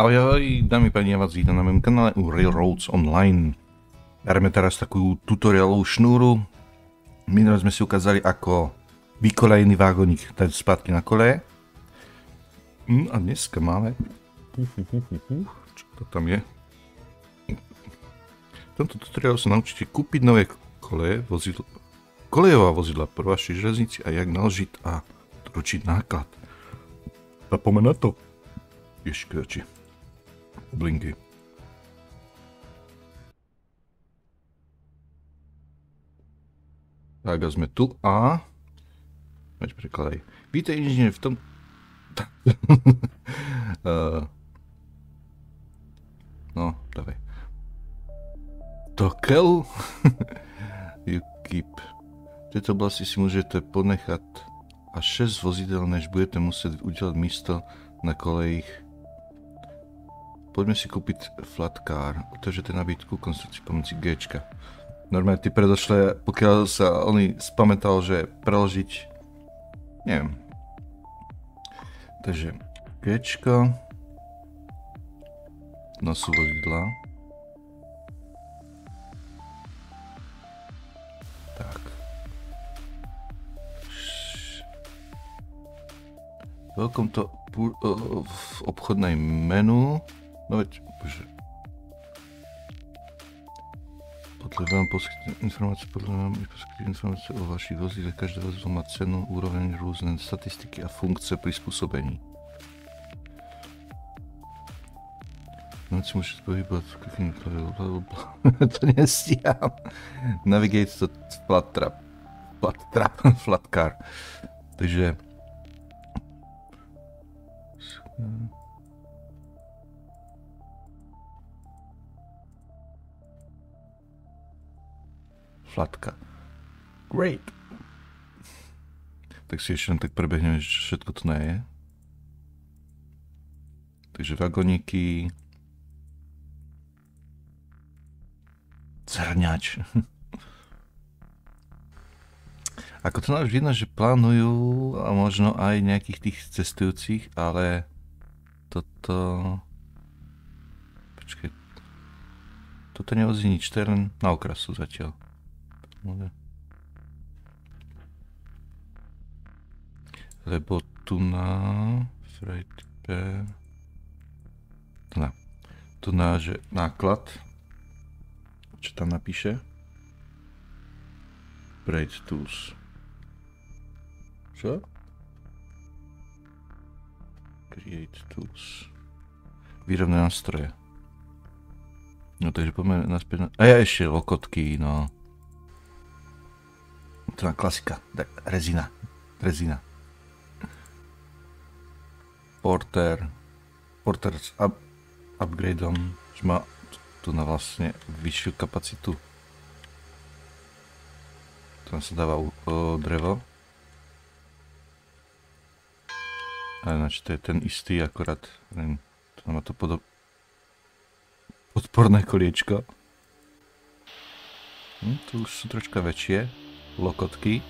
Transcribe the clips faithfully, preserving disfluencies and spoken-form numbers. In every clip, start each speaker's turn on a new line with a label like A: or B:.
A: Ahoj, ahoj, dámy páni, ja vás vítam na mojom kanále u Railroads Online. Bereme teraz takú tutorialovú šnúru. Minulé sme si ukázali, ako vykolejný vágoník dať spätky na koleje. A dneska máme... Čo to tam je? V tomto tutoriálu sa naučíte kúpiť nové koleje, vozidla, kolejová vozidla pro vaši železnici a jak naložiť a doručiť náklad. A poďme na to. Ježkoči. Blinky. Tak a sme tu a... Veď prekladaj. Vítaj inžinier v tom... uh... No, dávaj. Tokel. You keep. V tejto oblasti si môžete ponechať až šesť vozidel, než budete musieť udelať místo na kolejích. Poďme si kúpiť flat car. Otevřete nabídku konstrukcií pomocí Gčka. Normálne ty predošlé, pokiaľ sa oni spamätal, že preložiť, neviem. Takže Gčko. Nosu vozidla. Tak. Welcome to v obchodnej menu. No veď, bože. Podľa vám poskytne informácie, podľa vám poskytne informácie o vašich vozidlách. Každé vozidlo má cenu, úroveň, rôzne statistiky a funkce prispôsobení. No si môžete pohybovať v kuchyni, blablabla. To nestíham. Navigate to flat trap. Flat trap, flat car. Takže... Flatka. Great. Tak si ešte len tak prebehneme, že všetko to nie je. Takže vagoníky. Zhrňač. Ako to náš vidno, že plánujú a možno aj nejakých tých cestujúcich, ale toto... Počkej. Toto nevozí nič, to je len na okrasu zatiaľ. Lebo tu na freight pair, tu na, tu na, že náklad, čo tam napíše? Freight tools. Čo? Create tools. Výrobné nástroje. No takže poďme naspäť na... A ja ešte lokotky, no. To je klasika, rezina, rezina. Porter, Porter s up, upgradeom, že má tu na vlastne vyššiu kapacitu. Tam sa dáva o, drevo. A ináč to je ten istý, akorát, neviem, tu má to podob... podporné koliečko. Hm, tu už sú troška väčšie. Lokotky.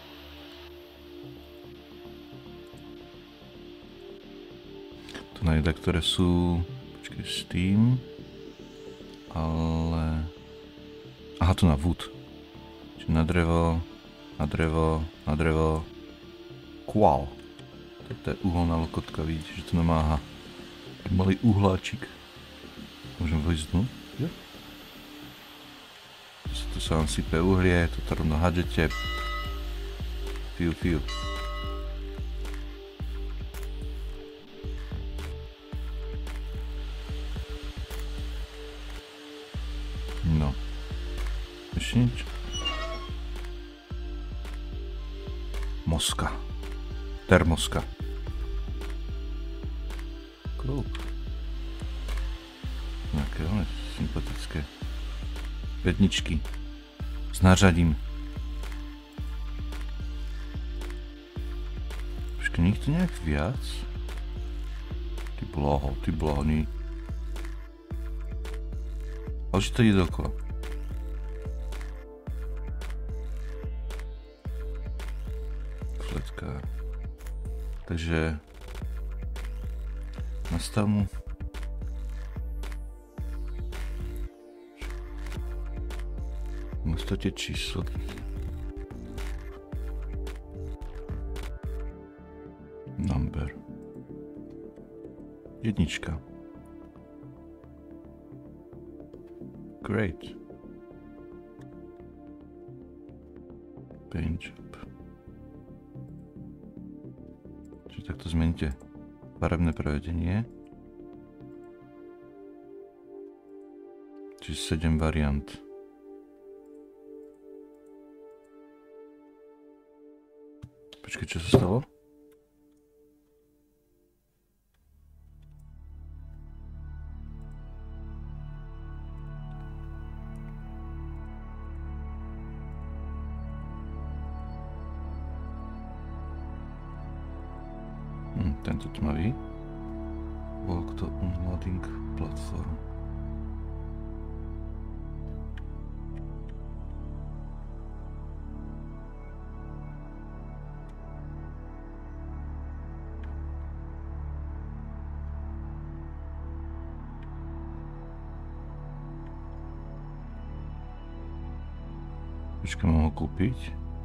A: Tu najde, ktoré sú... Počkej, s tým... Ale... Aha, tu na wood. Čiže na drevo, na drevo, na drevo... Qual. Toto je uholná lokotka, vidíte, že to nemá, aha. Malý uhláčik. Môžem vojsť dnu? Jo. Tu sa vám sype uhlie, tu to rovno hadžete. Fiu, fiu. No. Ešte nič. Moska. Termoska. Klub. Nejaké veľmi sympatické. Vedničky. S nářadím. Počkej, nikto nejak viac? Ty blaho, ty blaho, nie. Ale že to ide dokola. Fletka. Takže nastav mu Musíte číslo. Number. Jednička. Great. Paint job. Čiže takto zmeníte farebné prevedenie. Čiže sedem variant. Počkej, čo sa stalo? Hm, tento tmavý. Walk to unloading platform. Počkaj, mám ho kúpiť.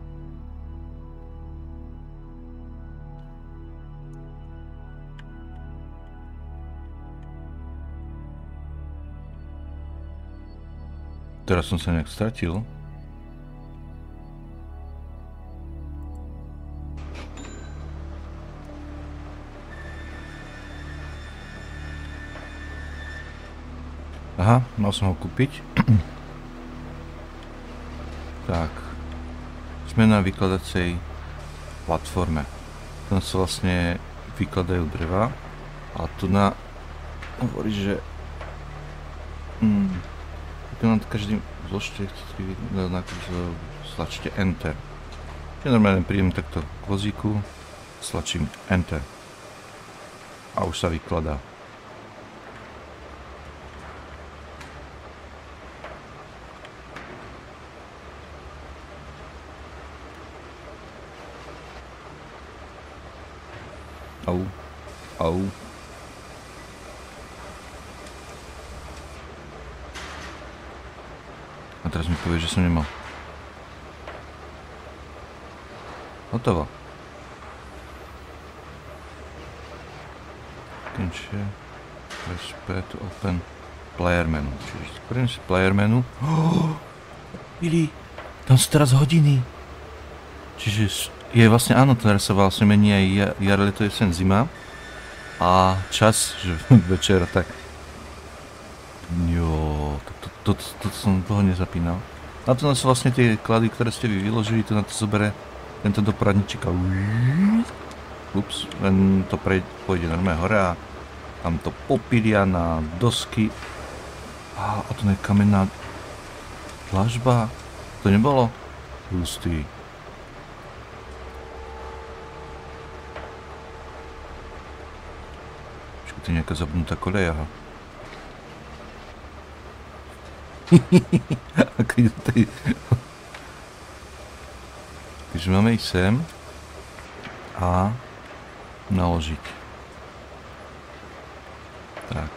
A: Teraz som sa nejak stratil. Aha, mal som ho kúpiť. Tak, sme na vykladacej platforme. Tam sa vlastne vykladajú dreva a tu na hovorí, že mm, tu nám každý zložte stlačte Enter. Ja normálne prídem takto k vozíku, stlačím Enter a už sa vykladá. Au, au. A teraz mi povie, že som nemal. Hotovo. Končie. Press P to open player menu. Čiže spravím si player menu. Oh, Billy, tam sú teraz hodiny. Čiže je vlastne áno, teraz sa vlastne mení aj jar, leto, jesen, zima. A čas, že večer, tak... Jo, to, to, to, to som toho nezapínal. A to sú vlastne tie klady, ktoré ste vy vyložili, to na to zobere tento dopravníček a... Ups, len to prejde, pôjde normálne hore a tam to popilia na dosky. A, a to je kamenná dlažba. To nebolo? Hustý. To je nejaká zabudnutá koľaj, aha. Takže máme ísť sem a naložiť. Tak.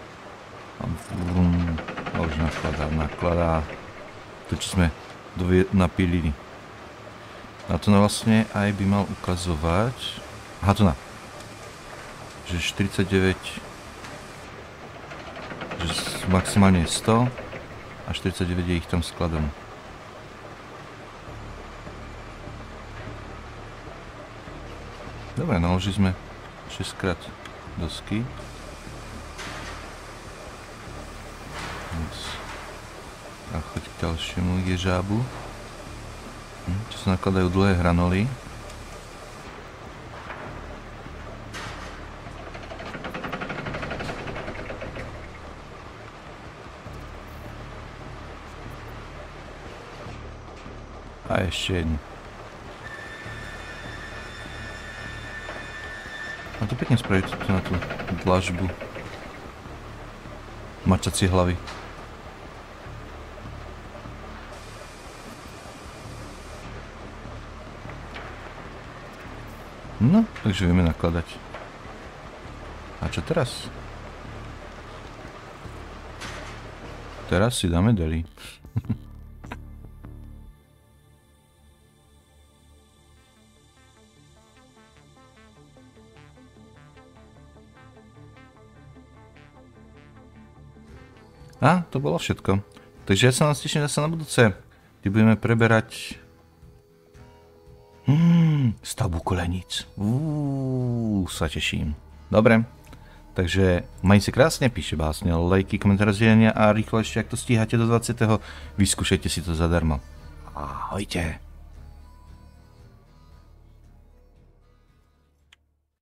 A: A už nakladá, nakladá to, čo sme napílili. A to vlastne aj by mal ukazovať... Aha, to na. Že štyridsaťdeväť, že maximálne sto a štyridsaťdeväť je ich tam skladom. Dobre, naložili sme šesť krát dosky. A choď k ďalšiemu ježábu. Čo sa nakladajú dlhé hranoly. A ešte jednu. A to pekne spraviť na tú dlažbu. Mačacie hlavy. No, takže vieme nakladať. A čo teraz? Teraz si dáme deli. A, to bolo všetko. Takže ja sa nás teším zase na budúce, kde budeme preberať hmm, stavbu koleníc. Uuu, sa teším. Dobre, takže majte sa krásne, píšte básne, lajky, komentáre, zdieľania a rýchlo ešte, ak to stíhate do dvadsiateho vyskúšajte si to zadarmo. Ahojte.